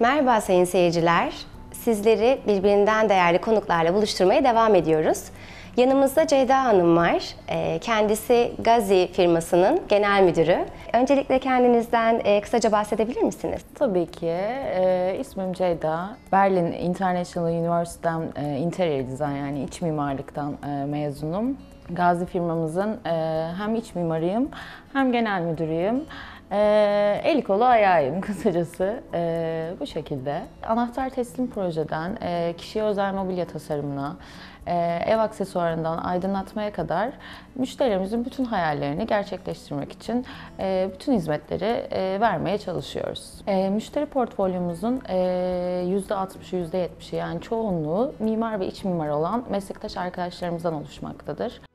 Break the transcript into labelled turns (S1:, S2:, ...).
S1: Merhaba sayın seyirciler. Sizleri birbirinden değerli konuklarla buluşturmaya devam ediyoruz. Yanımızda Ceyda Hanım var. Kendisi Gazi firmasının genel müdürü. Öncelikle kendinizden kısaca bahsedebilir misiniz?
S2: Tabii ki. İsmim Ceyda. Berlin International University'den Interior Design yani iç mimarlıktan mezunum. Gazi firmamızın hem iç mimarıyım hem genel müdürüyüm. Eli kolu ayağıyım kısacası bu şekilde. Anahtar teslim projeden kişiye özel mobilya tasarımına, ev aksesuarından aydınlatmaya kadar müşterilerimizin bütün hayallerini gerçekleştirmek için bütün hizmetleri vermeye çalışıyoruz. Müşteri portfolyomuzun %60'ı %70'i yani çoğunluğu mimar ve iç mimar olan meslektaş arkadaşlarımızdan oluşmaktadır.